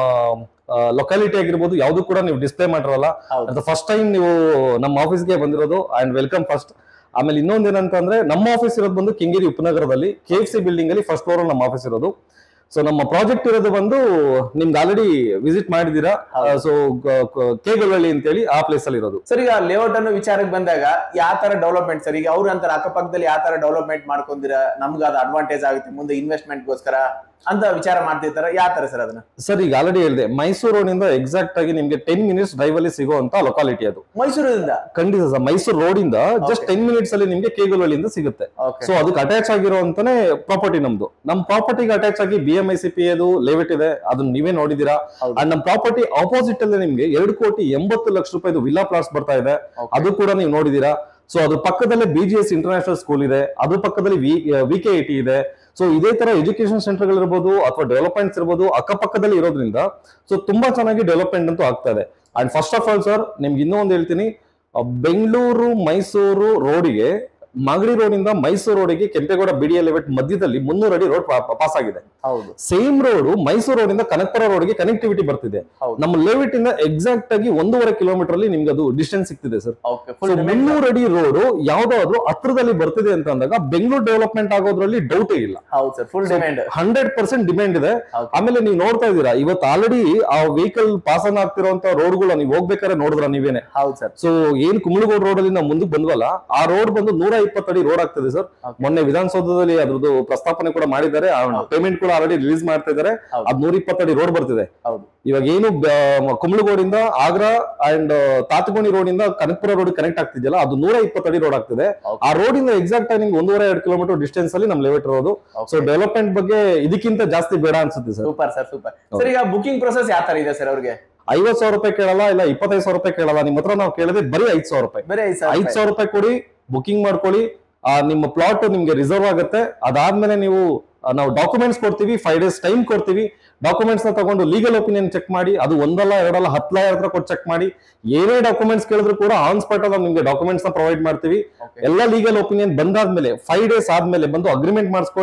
ಲೊಕಾಲಿಟಿ ಆಗಿರ್ಬೋದು, ಯಾವ್ದು ಕೂಡ ನೀವು ಡಿಸ್ಪ್ಲೇ ಮಾಡಿರಲ್ಲ. ಫಸ್ಟ್ ಟೈಮ್ ನೀವು ನಮ್ಮ ಆಫೀಸ್ಗೆ ಬಂದಿರೋದು, ಅಂಡ್ ವೆಲ್ಕಮ್ ಫಸ್ಟ್. ಆಮೇಲೆ ಇನ್ನೊಂದ್ ಏನಂತಂದ್ರೆ ನಮ್ಮ ಆಫೀಸ್ ಇರೋದು ಬಂದು ಕೆಂಗೇರಿ ಉಪನಗರದಲ್ಲಿ ಕೆ ಎಫ್ ಸಿ ಬಿಲ್ಡಿಂಗ್ ಅಲ್ಲಿ ಫಸ್ಟ್ ಫ್ಲೋರ್ ನಮ್ಮ ಆಫೀಸ್ ಇರೋದು. ಸೊ ನಮ್ಮ ಪ್ರಾಜೆಕ್ಟ್ ಇರೋದು ಬಂದು ನಿಮ್ಗೆ ಆಲ್ರೆಡಿ ವಿಸಿಟ್ ಮಾಡಿದೀರಾ. ಸೊ ಕೇಗಲಹಳ್ಳಿ ಅಂತೇಳಿ ಆ ಪ್ಲೇಸ್ ಅಲ್ಲಿ ಇರೋದು. ಸರ್ ಈಗ ಲೇಔಟ್ ಅನ್ನೋ ವಿಚಾರಕ್ಕೆ ಬಂದಾಗ ಯಾವ ತರ ಡೆವಲಪ್ಮೆಂಟ್ ಸರ್, ಈಗ ಅವ್ರ ಅಂತಾರೆ ಅಕ್ಕಪಕ್ಕದಲ್ಲಿ ಯಾವ ತರ ಡೆವಲಪ್ಮೆಂಟ್ ಮಾಡ್ಕೊಂಡಿರಾ, ನಮ್ಗೆ ಅದು ಅಡ್ವಾಂಟೇಜ್ ಆಗುತ್ತೆ ಮುಂದೆ ಇನ್ವೆಸ್ಟ್ಮೆಂಟ್ ಗೋಸ್ಕರ ಅಂತ ವಿಚಾರ ಮಾಡ್ತಿರ್ತಾರ, ಯಾವ ತರ ಸರ್ ಅದನ್ನ? ಸರ್ ಈಗ ಆಲ್ರೆಡಿ ಹೇಳಿದೆ, ಮೈಸೂರು ರೋಡ್ ಇಂದ ಎಕ್ಸಾಕ್ಟ್ ಆಗಿ ನಿಮ್ಗೆ ಟೆನ್ ಮಿನಿಟ್ಸ್ ಡ್ರೈವ್ ಅಲ್ಲಿ ಸಿಗುವಂತ ಲೊಕಾಲಿಟಿ ಅದು. ಮೈಸೂರಿಂದ? ಖಂಡಿತ ಸರ್, ಮೈಸೂರು ರೋಡ್ ಇಂದ ಜಸ್ಟ್ ಟೆನ್ ಮಿನಿಟ್ಸ್ ಅಲ್ಲಿ ನಿಮ್ಗೆ ಕೇಗಲಹಳ್ಳಿಯಿಂದ ಸಿಗುತ್ತೆ. ಸೊ ಅದಕ್ಕೆ ಅಟ್ಯಾಚ್ ಆಗಿರುವಂತಾನೆ ಪ್ರಾಪರ್ಟಿ ನಮ್ದು. ನಮ್ ಪ್ರಾಪರ್ಟಿಗೆ ಅಟ್ಯಾಚ್ ಆಗಿ B M I C P ಅದು ಲೇಔಟ್ ಇದೆ, ಅದನ್ನ ನೀವೇ ನೋಡಿದೀರಾ. ಅಂಡ್ ನಮ್ ಪ್ರಾಪರ್ಟಿ ಆಪೋಸಿಟ್ ಅಲ್ಲಿ ನಿಮ್ಗೆ ಎರಡು ಕೋಟಿ ಎಂಬತ್ತು ಲಕ್ಷ ರೂಪಾಯಿ ವಿಲ್ಲಾ ಪ್ಲಾಟ್ಸ್ ಬರ್ತಾ ಇದೆ, ಅದು ಕೂಡ ನೀವು ನೋಡಿದೀರಾ. ಸೊ ಅದ್ರ ಪಕ್ಕದಲ್ಲೇ B G S international school ಇದೆ, ಅದ್ರ ಪಕ್ಕದಲ್ಲಿ ವಿ ಕೆ ಐ ಟಿ ಇದೆ. ಸೊ ಇದೇ ತರ ಎಜುಕೇಶನ್ ಸೆಂಟರ್ ಇರ್ಬೋದು ಅಥವಾ ಡೆವಲಪ್ಮೆಂಟ್ಸ್ ಇರ್ಬೋದು ಅಕ್ಕಪಕ್ಕದಲ್ಲಿ ಇರೋದ್ರಿಂದ ಸೊ ತುಂಬಾ ಚೆನ್ನಾಗಿ ಡೆವಲಪ್ಮೆಂಟ್ ಅಂತೂ ಆಗ್ತಾ ಇದೆ. And first of all sir, ನಿಮ್ಗೆ ಇನ್ನೂ ಒಂದು ಹೇಳ್ತೀನಿ, ಬೆಂಗಳೂರು ಮೈಸೂರು ರೋಡಿಗೆ, ಮಾಗಡಿ ರೋಡ್ ಇಂದ ಮೈಸೂರು ರೋಡಿಗೆ Kempegowda B D A layout ಮಧ್ಯದಲ್ಲಿ ಮುನ್ನೂರು ಅಡಿ ರೋಡ್ ಪಾಸ್ ಆಗಿದೆ. ಹೌದು. ಸೇಮ್ ರೋಡ್ ಮೈಸೂರು ರೋಡ್ ಇಂದ ಕನಕಪುರ ರೋಡ್ಗೆ ಕನೆಕ್ಟಿವಿಟಿ ಬರ್ತಿದೆ. ನಮ್ಮ ಲೇಔಟ್ ಇಂದ ಎಕ್ಸಾಕ್ಟ್ ಆಗಿ ಒಂದೂವರೆ ಕಿಲೋಮೀಟರ್ ಅಲ್ಲಿ ನಿಮ್ಗೆ ಅದು ಡಿಸ್ಟೆನ್ಸ್ ಸಿಗ್ತಿದೆ ಸರ್. ಮುನ್ನೂರು ಅಡಿ ರೋಡ್ ಯಾವ್ದಾದ್ರು ಹತ್ರದಲ್ಲಿ ಬರ್ತಿದೆ ಅಂತ ಅಂದಾಗ ಬೆಂಗಳೂರು ಡೆವಲಪ್ಮೆಂಟ್ ಆಗೋದ್ರಲ್ಲಿ ಡೌಟೇ ಇಲ್ಲ. ಹಂಡ್ರೆಡ್ ಪರ್ಸೆಂಟ್ ಡಿಮ್ಯಾಂಡ್ ಇದೆ. ಆಮೇಲೆ ನೀವು ನೋಡ್ತಾ ಇದ್ದೀರಾ, ಇವತ್ತು ಆಲ್ರೆಡಿ ಆ ವೆಹಿಕಲ್ ಪಾಸ್ ಆನ್ ಆಗ್ತಿರುವಂತ ರೋಡ್ಗಳು ನೀವು ಹೋಗ್ಬೇಕಾದ್ರೆ ನೋಡಿದ್ರ ನೀವೇನೆ. ಸೊ ಏನ್ ಕುಂಬಳಗೋಡ್ ರೋಡ್ ಅಲ್ಲಿ ನಾವು ಮುಂದಕ್ಕೆ ಬಂದ್ವಲ್ಲ, ಆ ರೋಡ್ ಬಂದು ನೂರ ಇಪ್ಪತ್ತಡಿ ರೋಡ್ ಆಗ್ತದೆ ಸರ್. ಮೊನ್ನೆ ವಿಧಾನಸೌಧದಲ್ಲಿ ಅದ್ರದ್ದು ಪ್ರಸ್ತಾಪನೆ ಕೂಡ ಮಾಡಿದ್ದಾರೆ, ಪೇಮೆಂಟ್ ಕೂಡ ಆಲ್ರೆಡಿ ರಿಲೀಸ್ ಮಾಡ್ತಾ ಇದ್ದಾರೆ. ಅದ್ ನೂರ ಇಪ್ಪತ್ತಡಿ ರೋಡ್ ಬರ್ತಿದೆ. ಇವಾಗ ಏನು ಕುಂಬಳಗೋಡಿಂದ ಆಗ್ರಾ ಅಂಡ್ ತಾತಗೋಣಿ ರೋಡ್ ಇಂದ ಕನಕಪುರ ರೋಡ್ ಕನೆಕ್ಟ್ ಆಗ್ತಿದೆಯಲ್ಲ, ಅದು ನೂರ ಇಪ್ಪತ್ತಡಿ ರೋಡ್ ಆಗ್ತಿದೆ. ಆ ರೋಡ್ ಇಂದ ಎಕ್ಸಾಕ್ಟ್ ಆಗಿ ನಿಮ್ಗೆ ಒಂದೂವರೆ ಎರಡು ಕಿಲೋಮೀಟರ್ ಡಿಸ್ಟೆನ್ಸ್ ಅಲ್ಲಿ ನಮ್ ಲೇಔಟ್ ಇರೋದು. ಸೊ ಡೆವಲಪ್ಮೆಂಟ್ ಬಗ್ಗೆ ಇದಕ್ಕಿಂತ ಜಾಸ್ತಿ ಬೇಡ ಅನ್ಸುತ್ತೆ sir. Super sir, super sir. ಈಗ ಬುಕಿಂಗ್ ಪ್ರೊಸೆಸ್ ಯಾವ ತರ ಇದೆ ಸರ್? ಅವ್ರಿಗೆ ಐವತ್ ಸಾವಿರ ರೂಪಾಯಿ ಕೇಳಲ್ಲ, ಇಲ್ಲ ಇಪ್ಪತ್ತೈದು ಸಾವಿರ ರೂಪಾಯಿ ಕೇಳಲ್ಲ. ನಿಮ್ ಹತ್ರ ನಾವು ಕೇಳಿದ್ರೆ ಬರೀ ಐದ್ ಸಾವಿರ ರೂಪಾಯಿ ಬರೀ ಐದ್ ಸಾವಿರ ರೂಪಾಯಿ ಕೊಡಿ, ಬುಕಿಂಗ್ ಮಾಡ್ಕೊಳ್ಳಿ. ಆ ನಿಮ್ಮ ಪ್ಲಾಟ್ ನಿಮ್ಗೆ ರಿಸರ್ವ್ ಆಗುತ್ತೆ. ಅದಾದ್ಮೇಲೆ ನೀವು ನಾವು ಡಾಕ್ಯುಮೆಂಟ್ಸ್ ಕೊಡ್ತೀವಿ, ಫೈವ್ ಡೇಸ್ ಟೈಮ್ ಕೊಡ್ತೀವಿ. ಡಾಕ್ಯುಮೆಂಟ್ಸ್ ನ ತಗೊಂಡು ಲೀಗಲ್ ಒಪಿನಿಯನ್ ಚೆಕ್ ಮಾಡಿ, ಅದು ಒಂದಲ್ಲ ಎರಡಲ್ಲ ಹತ್ತು ಲಾಯರ್ ಹತ್ರ ಕೊಟ್ಟು ಚೆಕ್ ಮಾಡಿ. ಏನೇ ಡಾಕ್ಯುಮೆಂಟ್ಸ್ ಕೇಳಿದ್ರು ಕೂಡ ಆನ್ ಸ್ಪಾಟ್ ಅಲ್ಲಿ ನಿಮ್ಗೆ ಡಾಕ್ಯುಮೆಂಟ್ಸ್ ನ ಪ್ರೊವೈಡ್ ಮಾಡ್ತೀವಿ. ಎಲ್ಲ ಲೀಗಲ್ ಒಪಿನಿಯನ್ ಬಂದಾದ್ಮೇಲೆ ಫೈವ್ ಡೇಸ್ ಆದ್ಮೇಲೆ ಬಂದು ಅಗ್ರಿಮೆಂಟ್ ಮಾಡಿಸ್ಕೊಳ್ಳಿ.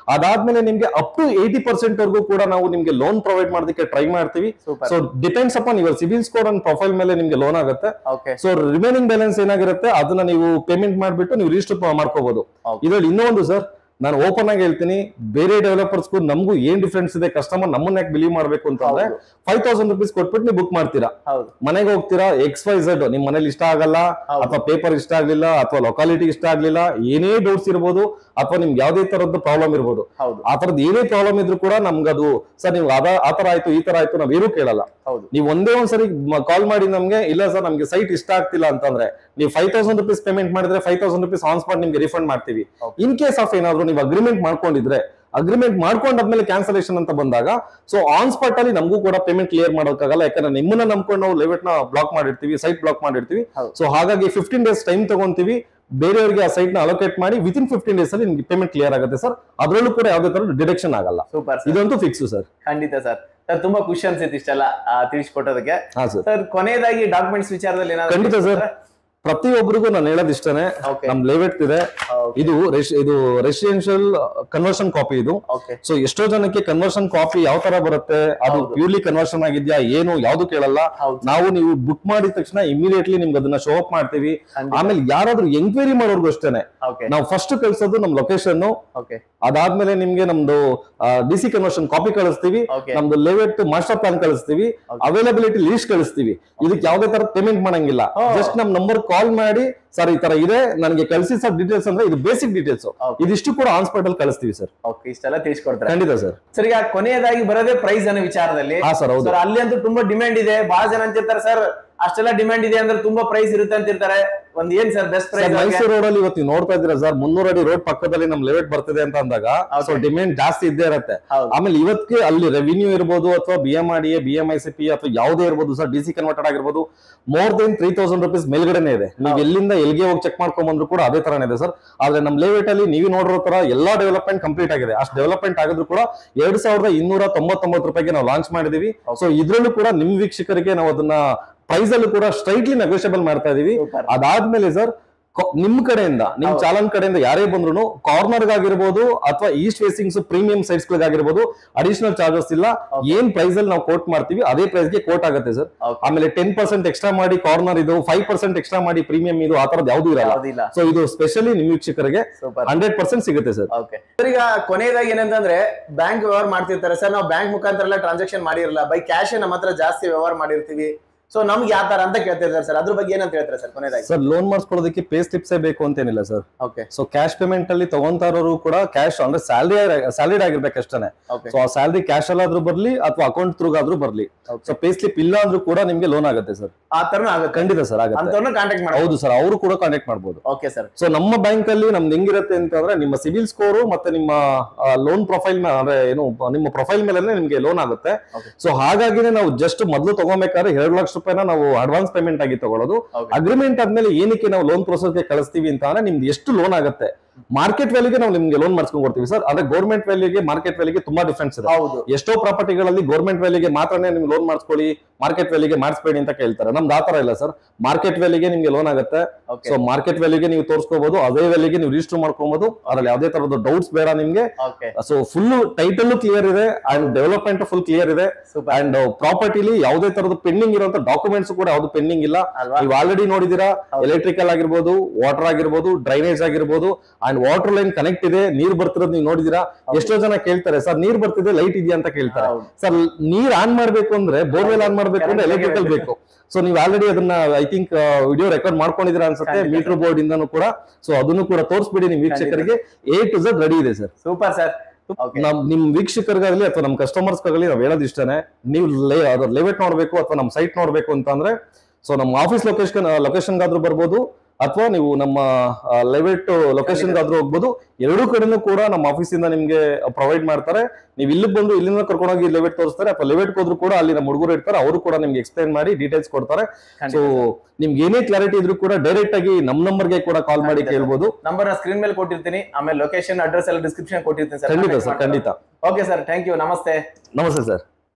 ಅದಾದ್ಮೇಲೆ ನಿಮ್ಗೆ ಅಪ್ ಟು ಏಯ್ಟಿ ಪರ್ಸೆಂಟ್ ವರ್ಗೂ ಕೂಡ ನಾವು ನಿಮ್ಗೆ ಲೋನ್ ಪ್ರೊವೈಡ್ ಮಾಡೋದಕ್ಕೆ ಟ್ರೈ ಮಾಡ್ತೀವಿ. So depends upon your CIBIL score and profile ಮೇಲೆ ನಿಮ್ಗೆ ಲೋನ್ ಆಗುತ್ತೆ. ಸೊ ರಿಮೈನಿಂಗ್ ಬ್ಯಾಲೆನ್ಸ್ ಏನಾಗಿರುತ್ತೆ ಅದನ್ನ ನೀವು ಪೇಮೆಂಟ್ ಮಾಡ್ಬಿಟ್ಟು ನೀವು ರಿಜಿಸ್ಟರ್ ಮಾಡ್ಕೋಬಹುದು. ಇದ್ರಲ್ಲಿ ಇನ್ನೊಂದು ಸರ್, ನಾನು ಓಪನ್ ಆಗಿ ಹೇಳ್ತೀನಿ, ಬೇರೆ ಡೆವಲಪರ್ಸ್ಗೂ ನಮಗೂ ಏನ್ ಡಿಫ್ರೆನ್ಸ್ ಇದೆ, ಕಸ್ಟಮರ್ ನಮ್ಮನ್ನ ಯಾಕೆ ಬಿಲೀವ್ ಮಾಡ್ಬೇಕು ಅಂತಂದ್ರೆ ಫೈವ್ ತೌಸಂಡ್ ರುಪೀಸ್ ಕೊಟ್ಬಿಟ್ಟು ನೀವು ಬುಕ್ ಮಾಡ್ತೀರಾ, ಮನೆಗೆ ಹೋಗ್ತೀರಾ, ಎಕ್ಸ್ ವೈ ಝೆಡ್ ನಿಮ್ ಮನೇಲಿ ಇಷ್ಟ ಆಗಲ್ಲ, ಅಥವಾ ಪೇಪರ್ ಇಷ್ಟ ಆಗ್ಲಿಲ್ಲ, ಅಥವಾ ಲೊಕಾಲಿಟಿ ಇಷ್ಟ ಆಗ್ಲಿಲ್ಲ, ಏನೇ ಡೌಟ್ಸ್ ಇರ್ಬೋದು, ಅಥವಾ ನಿಮ್ಗೆ ಯಾವ್ದೇ ತರದ್ದು ಪ್ರಾಬ್ಲಮ್ ಇರ್ಬೋದು, ಆ ತರದ್ ಏನೇ ಪ್ರಾಬ್ಲಮ್ ಇದ್ರು ಕೂಡ ನಮ್ಗದು ಸರ್ ನೀವು ಆ ತರ ಆಯ್ತು ಈ ತರ ಆಯ್ತು ನಾವ್ ಏನೂ ಕೇಳಲ್ಲ. ನೀವು ಒಂದೇ ಒಂದ್ಸರಿ ಕಾಲ್ ಮಾಡಿ ನಮ್ಗೆ, ಇಲ್ಲ ಸರ್ ನಮ್ಗೆ ಸೈಟ್ ಇಷ್ಟ ಆಗ್ತಿಲ್ಲ ಅಂತಂದ್ರೆ ನೀವು ಫೈವ್ ತೌಸಂಡ್ ರುಪೀಸ್ ಪೇಮೆಂಟ್ ಮಾಡಿದ್ರೆ five thousand rupees on spot ನಿಮ್ಗೆ ರಿಫಂಡ್ ಮಾಡ್ತೀವಿ. ಇನ್ ಕೇಸ್ ಆಫ್ ಏನಾದ್ರು ನೀವು ಅಗ್ರಿಮೆಂಟ್ ಮಾಡ್ಕೊಂಡಿದ್ರೆ, ಅಗ್ರಿಮೆಂಟ್ ಮಾಡ್ಕೊಂಡಾದ್ಮೇಲೆ ಕ್ಯಾನ್ಸಲೇಷನ್ ಅಂತ ಬಂದಾಗ ಸೊ ಆನ್ ಸ್ಪಾಟ್ ಅಲ್ಲಿ ನಮಗೂ ಕೂಡ ಪೇಮೆಂಟ್ ಕ್ಲಿಯರ್ ಮಾಡೋಕ್ಕಾಗಲ್ಲ, ಯಾಕಂದ್ರೆ ನಿಮ್ಮನ್ನ ನಂಬ್ಕೊಂಡು ನಾವು ಲೆವೆಟ್ ನ ಬ್ಲಾಕ್ ಮಾಡಿರ್ತೀವಿ, ಸೈಟ್ ಬ್ಲಾಕ್ ಮಾಡಿರ್ತೀವಿ. ಸೊ ಹಾಗಾಗಿ ಫಿಫ್ಟೀನ್ ಡೇಸ್ ಟೈಮ್ ತಗೊಂತೀವಿ, ಬೇರೆಯವರಿಗೆ ಆ ಸೈಟ್ ನ ಅಲೋಕೇಟ್ ಮಾಡಿ ವಿತಿನ್ ಫಿಫ್ಟೀನ್ ಡೇಸ್ ಅಲ್ಲಿ ನಿಮ್ಗೆ ಪೇಮೆಂಟ್ ಕ್ಲಿಯರ್ ಆಗುತ್ತೆ ಸರ್. ಅದರಲ್ಲೂ ಕೂಡ ಯಾವುದೇ ತರ ಡಿಡಕ್ಷನ್ ಆಗಲ್ಲ. ಇದಂತೂ ಫಿಕ್ಸ್ ಸರ್. ಖಂಡಿತ ಸರ್. ಸರ್ ತುಂಬಾ ಖುಷಿ ಅನ್ಸುತ್ತೆ ಇಷ್ಟೆಲ್ಲ ತಿಳಿಸ್ಕೊಟ್ಟೋದಕ್ಕೆ. ಸರ್ ಕೊನೆಯದಾಗಿ ಡಾಕ್ಯುಮೆಂಟ್ಸ್ ವಿಚಾರದಲ್ಲಿ ಏನಾದ್ರು? ಖಂಡಿತ ಸರ್, ಪ್ರತಿಯೊಬ್ಬರಿಗೂ ನಾನು ಹೇಳೋದು ಇಷ್ಟನೇ, ನಮ್ ಲೇಔಟ್ ಇದೆ, ಇದು ಇದು ರೆಸಿಡೆನ್ಶಿಯಲ್ ಕನ್ವರ್ಷನ್ ಕಾಪಿ ಇದು. ಸೊ ಎಷ್ಟೋ ಜನಕ್ಕೆ ಕನ್ವರ್ಷನ್ ಕಾಪಿ ಯಾವ ತರ ಬರುತ್ತೆ, ಅದು ಪ್ಯೂರ್ಲಿ ಕನ್ವರ್ಷನ್ ಆಗಿದ್ಯಾ ಏನು ಯಾವ್ದು ಕೇಳಲ್ಲ. ನಾವು ನೀವು ಬುಕ್ ಮಾಡಿದ ತಕ್ಷಣ ಇಮಿಡಿಯೇಟ್ಲಿ ನಿಮ್ಗೆ ಅದನ್ನ ಶೋ ಅಪ್ ಮಾಡ್ತೀವಿ. ಆಮೇಲೆ ಯಾರಾದ್ರೂ ಎಂಕ್ವೈರಿ ಮಾಡೋರ್ಗು ಅಷ್ಟೇನೆ ನಾವು ಫಸ್ಟ್ ಕಳ್ಸೋದು ನಮ್ ಲೊಕೇಶನ್, ಅದಾದ್ಮೇಲೆ ನಿಮ್ಗೆ ನಮ್ದು ಡಿ ಸಿ ಕನ್ವರ್ಷನ್ ಕಾಪಿ ಕಳಿಸ್ತೀವಿ, ನಮ್ದು ಲೇಔಟ್ ಮಾಸ್ಟರ್ ಪ್ಲಾನ್ ಕಳಿಸ್ತೀವಿ, ಅವೈಲಬಿಲಿಟಿ ಲೀಸ್ಟ್ ಕಳಿಸ್ತೀವಿ. ಇದಕ್ಕೆ ಯಾವ್ದೇ ತರ ಪೇಮೆಂಟ್ ಮಾಡಂಗಿಲ್ಲ, ಜಸ್ಟ್ ನಮ್ ನಂಬರ್ ಕಾಲ್ ಮಾಡಿ ಸರ್ ಈ ತರ ಇದೆ ನನಗೆ ಕಳಿಸಿ ಸರ್ ಡೀಟೇಲ್ಸ್ ಅಂದ್ರೆ ಇದು ಬೇಸಿಕ್ ಡೀಟೇಲ್ಸ್, ಇದಿಷ್ಟು ಕೂಡ ಆನ್ ಸ್ಪಾಟ್ ಅಲ್ಲಿ ಕಳಿಸ್ತೀವಿ ಸರ್. ಓಕೆ, ಇಷ್ಟೆಲ್ಲ ತಿಳಿಸ್ಕೊಡ್ತಾರೆ. ಖಂಡಿತ ಸರ್. ಸರ್ ಈಗ ಕೊನೆಯದಾಗಿ ಬರೋದೇ ಪ್ರೈಸ್ ಅನ್ನೋ ವಿಚಾರದಲ್ಲಿ. ಹಾ ಸರ್, ಹೌದು. ಅಲ್ಲಿ ಅಂತೂ ತುಂಬಾ ಡಿಮ್ಯಾಂಡ್ ಇದೆ, ಬಹಳ ಜನ ಅಂತಿರ್ತಾರೆ ಸರ್ ಅಷ್ಟೆಲ್ಲ ಡಿಮ್ಯಾಂಡ್ ಇದೆ ಅಂದ್ರೆ ತುಂಬಾ ಪ್ರೈಸ್ ಇರುತ್ತೆ ಅಂತಿರ್ತಾರೆ. ಒಂದ್ ಏನ್ sir best price? Mysuru road ಅಲ್ಲಿ ಇವತ್ತು ನೋಡ್ತಾ ಇದ್ದೀರಾ ಸರ್, ಮುನ್ನೂರ ಅಡಿ ರೋಡ್ ಪಕ್ಕದಲ್ಲಿ ನಮ್ ಲೆವೆಟ್ ಬರ್ತಿದೆ ಅಂತ ಅಂದಾಗ ಸೊ ಡಿಮ್ಯಾಂಡ್ ಜಾಸ್ತಿ ಇದ್ದೇ ಇರುತ್ತೆ. ಆಮೇಲೆ ಇವತ್ತಿಗೆ ಅಲ್ಲಿ ರೆವಿನ್ಯೂ ಇರ್ಬೋದು, ಅಥವಾ B M R D A, B M I C P ಅಥವಾ ಯಾವುದೇ ಇರ್ಬೋದು ಸರ್, ಡಿ ಸಿ ಕನ್ವರ್ಟೆಡ್ ಆಗಿರ್ಬೋದು, more than three thousand rupees ಮೇಲ್ಗಡೆನೆ ಇದೆ. ನೀವು ಎಲ್ಲಿಂದ ಎಲ್ಲಿಗೆ ಹೋಗಿ ಚೆಕ್ ಮಾಡ್ಕೊಂಡ್ ಬಂದ್ರು ಕೂಡ ಅದೇ ತರನೇ ಇದೆ ಸರ್. ಆದ್ರೆ ನಮ್ ಲೆವೆಟ್ ಅಲ್ಲಿ ನೀವು ನೋಡಿರೋ ತರ ಎಲ್ಲಾ ಡೆವಲಪ್ಮೆಂಟ್ ಕಂಪ್ಲೀಟ್ ಆಗಿದೆ. ಅಷ್ಟು ಡೆವಲಪ್ಮೆಂಟ್ ಆಗಿದ್ರು ಕೂಡ ಎರಡ್ ಸಾವಿರದ ಇನ್ನೂರ ತೊಂಬತ್ತೊಂಬತ್ತು ರೂಪಾಯಿಗೆ ನಾವು ಲಾಂಚ್ ಮಾಡಿದೀವಿ. ಸೊ ಇದ್ರಲ್ಲೂ ಕೂಡ ನಿಮ್ ವೀಕ್ಷಕರಿಗೆ ನಾವು ಅದನ್ನ ಪ್ರೈಸ್ ಅಲ್ಲೂ ಕೂಡ ಸ್ಟ್ರೈಟ್ಲಿ ನೆಗೋಷಿಯಬಲ್ ಮಾಡ್ತಾ ಇದೀವಿ. ಅದಾದ್ಮೇಲೆ ಸರ್ ನಿಮ್ ಕಡೆಯಿಂದ, ನಿಮ್ ಚಾಲನ್ ಕಡೆಯಿಂದ ಯಾರೇ ಬಂದ್ರು ಕಾರ್ನರ್ ಆಗಿರ್ಬೋದು ಅಥವಾ ಈಸ್ಟ್ ಫೇಸಿಂಗ್ಸ್ ಪ್ರೀಮಿಯಂ ಸೈಟ್ಸ್ ಗಳಿಗಾಗಿರ್ಬೋದು ಅಡಿಷನಲ್ ಚಾರ್ಜಸ್ ಇಲ್ಲ. ಏನ್ ಪ್ರೈಸ್ ಅಲ್ಲಿ ನಾವು ಕೋಟ್ ಮಾಡ್ತೀವಿ ಅದೇ ಪ್ರೈಸ್ ಗೆ ಕೋಟ್ ಆಗುತ್ತೆ ಸರ್. ಆಮೇಲೆ ಟೆನ್ ಪರ್ಸೆಂಟ್ ಎಕ್ಸ್ಟ್ರಾ ಮಾಡಿ ಕಾರ್ನರ್ ಇದು, ಫೈವ್ ಪರ್ಸೆಂಟ್ ಎಕ್ಸ್ಟ್ರಾ ಮಾಡಿ ಪ್ರೀಮಿಯಂ ಇದು, ಆ ತರದ್ದು ಯಾವ್ದು ಇರಲ್ಲ. ಸೊ ಇದು ಸ್ಪೆಷಲಿ ನಿಮ್ ವೀಕ್ಷಕರಿಗೆ ಹಂಡ್ರೆಡ್ ಪರ್ಸೆಂಟ್ ಸಿಗುತ್ತೆ ಸರ್. ಸರ್ ಈಗ ಕೊನೆಯದಾಗಿ ಏನಂತಂದ್ರೆ ಬ್ಯಾಂಕ್ ವ್ಯವಹಾರ ಮಾಡ್ತಿರ್ತಾರೆ ಸರ್, ನಾವು ಬ್ಯಾಂಕ್ ಮುಖಾಂತರ ಎಲ್ಲ ಟ್ರಾನ್ಸಾಕ್ಷನ್ ಮಾಡಿರಲ್ಲ, ಬೈ ಕ್ಯಾಶ್ ನಮ್ಮ ಹತ್ರ ಜಾಸ್ತಿ ವ್ಯವಹಾರ ಮಾಡಿರ್ತೀವಿ. ಸೊ ನಮ್ಗೆ ಯಾವ ತರ ಅಂತ ಕೇಳ್ತಿರ್ತಾರೆ ಸರ್, ಅದ್ರ ಬಗ್ಗೆ ಏನಂತ ಹೇಳ್ತಾರೆ ಸರ್ ಕೊನೆಯದಾಗಿ? ಸರ್ ಲೋನ್ ಮಾಡಿಸ್ಕೊಳ್ಳೋದಕ್ಕೆ ಪೇ ಸ್ಲಿಪ್ಸ್ ಬೇಕು ಅಂತೇನಿಲ್ಲ sir. Okay. So cash payment ಅಲ್ಲಿ ತಗೊಂತಾರರು ಕೂಡ ಕ್ಯಾಶ್ ಅಂದ್ರೆ ಸ್ಯಾಲರಿ ಸ್ಯಾಲರಿಡ್ ಆಗಿರ್ಬೇಕು ಅಷ್ಟೇ. ಸೊ ಆ ಸ್ಯಾಲರಿ ಕ್ಯಾಶ್ ಅಲ್ಲಾದ್ರೂ ಬರ್ಲಿ ಅಥವಾ ಅಕೌಂಟ್ ಥ್ರೂ ಆದ್ರೂ ಬರ್ಲಿ. ಸೊ ಪೇ ಸ್ಲಿಪ್ ಇಲ್ಲ ಅಂದ್ರೂ ಕೂಡ ನಿಮ್ಗೆ ಲೋನ್ ಆಗುತ್ತೆ ಸರ್. ಆ ತರ ಆಗುತ್ತೆ? ಖಂಡಿತ ಸರ್ ಆಗುತ್ತೆ. ಕಾಂಟ್ಯಾಕ್ಟ್ ಮಾಡಿ. ಹೌದು ಸರ್, ಅವರು ಕೂಡ ಕಾಂಟ್ಯಾಕ್ಟ್ ಮಾಡಬಹುದು. Okay sir. ಸೊ ನಮ್ಮ ಬ್ಯಾಂಕ್ ಅಲ್ಲಿ ನಮ್ದು ಹೆಂಗಿರುತ್ತೆ ಅಂತಂದ್ರೆ ನಿಮ್ಮ ಸಿಬಿಲ್ ಸ್ಕೋರು ಮತ್ತೆ ನಿಮ್ಮ ಲೋನ್ ಪ್ರೊಫೈಲ್ ಅಂದ್ರೆ ಏನು ನಿಮ್ಮ ಪ್ರೊಫೈಲ್ ಮೇಲೆ ನಿಮ್ಗೆ ಲೋನ್ ಆಗುತ್ತೆ. ಸೊ ಹಾಗಾಗಿನೇ ನಾವು ಜಸ್ಟ್ ಮೊದಲು ತಗೋಬೇಕಾದ್ರೆ ಎರಡು ಲಕ್ಷ ರೂಪಾಯಿನ ನಾವು ಅಡ್ವಾನ್ಸ್ ಪೇಮೆಂಟ್ ಆಗಿ ತಗೊಳ್ಳೋದು. ಅಗ್ರಿಮೆಂಟ್ ಆದ್ಮೇಲೆ ಏನಕ್ಕೆ ನಾವು ಲೋನ್ ಪ್ರೊಸೆಸ್ ಗೆ ಕಳಿಸ್ತೀವಿ ಅಂತ ಅಂದ್ರೆ ನಿಮ್ದು ಎಷ್ಟು ಲೋನ್ ಆಗುತ್ತೆ ಮಾರ್ಕೆಟ್ ವ್ಯಾಲ್ಯೂಗೆ ನಾವು ನಿಮ್ಗೆ ಲೋನ್ ಮಾಡಿಸ್ಕೊಂಡು ಕೊಡ್ತೀವಿ ಸರ್. ಅದೇ ಗೌರ್ಮೆಂಟ್ ವ್ಯಾಲ್ಯೂಗೆ ಮಾರ್ಕೆಟ್ ವ್ಯಾಲ್ಯೂಗೆ ತುಂಬಾ ಡಿಫ್ರೆನ್ಸ್ ಇದೆ. ಎಷ್ಟೋ ಪ್ರಾಪರ್ಟಿಗಳಲ್ಲಿ ಗೌರ್ಮೆಂಟ್ ವ್ಯಾಲ್ಯೂಗೆ ಮಾತ್ರನೇ ನಿಮ್ಗೆ ಲೋನ್ ಮಾಡಿಸ್ಕೊಳ್ಳಿ, ಮಾರ್ಕೆಟ್ ವ್ಯಾಲ್ಯೂಗೆ ಮಾಡಿಸ್ಬೇಡಿ ಅಂತ ಕೇಳ್ತಾರೆ. ನಮ್ದು ಆತರ ಇಲ್ಲ ಸರ್, ಮಾರ್ಕೆಟ್ ವ್ಯಾಲ್ಯೂಗೆ ನಿಮ್ಗೆ ಲೋನ್ ಆಗುತ್ತೆ. ಸೊ ಮಾರ್ಕೆಟ್ ವ್ಯಾಲ್ಯೂಗೆ ನೀವು ತೋರಿಸ್ಕೋಬಹುದು, ಅದೇ ವ್ಯಾಲ್ಯೂಗೆ ನೀವು ರಿಜಿಸ್ಟರ್ ಮಾಡ್ಕೋಬಹುದು. ಅದ್ರಲ್ಲಿ ಯಾವುದೇ ತರದ ಡೌಟ್ಸ್ ಬೇಡ ನಿಮ್ಗೆ. ಸೊ ಫುಲ್ ಟೈಟಲ್ ಕ್ಲಿಯರ್ ಇದೆ ಅಂಡ್ ಡೆವಲಪ್ಮೆಂಟ್ ಫುಲ್ ಕ್ಲಿಯರ್ ಇದೆ. ಅಂಡ್ ಪ್ರಾಪರ್ಟಿಲಿ ಯಾವುದೇ ತರದ ಪೆಂಡಿಂಗ್ ಇರುವಂತ ಡಾಕ್ಯುಮೆಂಟ್ಸ್ ಕೂಡ ಯಾವ್ದು ಪೆಂಡಿಂಗ್ ಇಲ್ಲ. ನೀವು ಆಲ್ರೆಡಿ ನೋಡಿದೀರಾ, ಎಲೆಕ್ಟ್ರಿಕಲ್ ಆಗಿರ್ಬೋದು, ವಾಟರ್ ಆಗಿರ್ಬೋದು, ಡ್ರೈನೇಜ್ ಆಗಿರ್ಬೋದು, ಅಂಡ್ ವಾಟರ್ ಲೈನ್ ಕನೆಕ್ಟ್ ಇದೆ. ನೀರ್ ಬರ್ತಿರೋದು ನೀವು ನೋಡಿದೀರಾ. ಎಷ್ಟೋ ಜನ ಕೇಳ್ತಾರೆ ಸರ್ ನೀರ್ ಬರ್ತಿದೆ ಲೈಟ್ ಇದೆಯಾ ಅಂತ ಕೇಳ್ತಾರೆ. ಸರ್ ನೀರ್ ಆನ್ ಮಾಡ್ಬೇಕು ಅಂದ್ರೆ ಬೋರ್ವೆಲ್ ಆನ್ ಮಾಡ್ಬೇಕು ಅಂದ್ರೆ ಎಲೆಕ್ಟ್ರಿಕಲ್ ಬೇಕು. ಸೊ ನೀವು ಆಲ್ರೆಡಿ ಅದನ್ನ ಐ ಥಿಂಕ್ ವಿಡಿಯೋ ರೆಕಾರ್ಡ್ ಮಾಡ್ಕೊಂಡಿದ್ದೀರಾ ಅನ್ಸುತ್ತೆ ಮೀಟರ್ ಬೋರ್ಡ್ ಇಂದನೂ ಕೂಡ. ಸೊ ಅದನ್ನು ಕೂಡ ತೋರಿಸ್ಬಿಡಿ ನಿಮ್ ವೀಕ್ಷಕರಿಗೆ. ಎ ಟು ಝೆಡ್ ರೆಡಿ ಇದೆ ಸರ್. Super sir. ನಮ್ ನಿಮ್ ವೀಕ್ಷಕರಿಗಾಗಲಿ ಅಥವಾ ನಮ್ ಕಸ್ಟಮರ್ಸ್ ಆಗಲಿ ನಾವ್ ಹೇಳೋದು ಇಷ್ಟನೇ, ನೀವು ಲೇಔಟ್ ನೋಡ್ಬೇಕು ಅಥವಾ ನಮ್ ಸೈಟ್ ನೋಡ್ಬೇಕು ಅಂತಂದ್ರೆ ಸೊ ನಮ್ಮ ಆಫೀಸ್ ಲೊಕೇಶನ್ ಲೊಕೇಶನ್ ಗಾದ್ರೂ ಬರ್ಬೋದು, ಅಥವಾ ನೀವು ನಮ್ಮ ಲೇಔಟ್ ಲೊಕೇಶನ್ ಗಾದ್ರೂ ಹೋಗ್ಬೋದು. ಎರಡೂ ಕಡೆನೂ ಕೂಡ ನಮ್ಮ ಆಫೀಸ್ ಇಂದ ನಿಮ್ಗೆ ಪ್ರೊವೈಡ್ ಮಾಡ್ತಾರೆ. ನೀವು ಇಲ್ಲಿಗೆ ಬಂದು ಇಲ್ಲಿಂದ ಕರ್ಕೊಂಡೋಗಿ ಲೇಔಟ್ ತೋರಿಸ್ತಾರೆ, ಅಥವಾ ಲೇಔಟ್ ಹೋದ್ರು ಕೂಡ ಅಲ್ಲಿ ನಮ್ಮ ಹುಡುಗರು ಇರ್ತಾರೆ, ಅವರು ಕೂಡ ನಿಮ್ಗೆ ಎಕ್ಸ್ಪ್ಲೈನ್ ಮಾಡಿ ಡೀಟೇಲ್ಸ್ ಕೊಡ್ತಾರೆ. ಸೊ ನಿಮ್ಗೆ ಏನೇ ಕ್ಲಾರಿಟಿ ಇದ್ರೂ ಕೂಡ ಡೈರೆಕ್ಟ್ ಆಗಿ ನಮ್ ನಂಬರ್ಗೆ ಕೂಡ ಕಾಲ್ ಮಾಡಿ ಕೇಳ್ಬೋದು. ನಂಬರ್ ಸ್ಕ್ರೀನ್ ಮೇಲೆ ಕೊಟ್ಟಿರ್ತೀನಿ, ಆಮೇಲೆ ಲೊಕೇಶನ್ ಅಡ್ರೆಸ್ ಎಲ್ಲ ಡಿಸ್ಕ್ರಿಪ್ಷನ್ ಕೊಟ್ಟಿರ್ತೀನಿ ಸರ್. ಖಂಡಿತ ಸರ್, ಖಂಡಿತ. Okay sir, thank you. ನಮಸ್ತೆ. ನಮಸ್ತೆ ಸರ್.